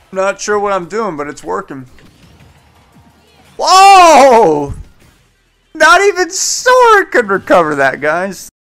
Not sure what I'm doing, but it's working. Whoa! Not even Sora could recover that, guys.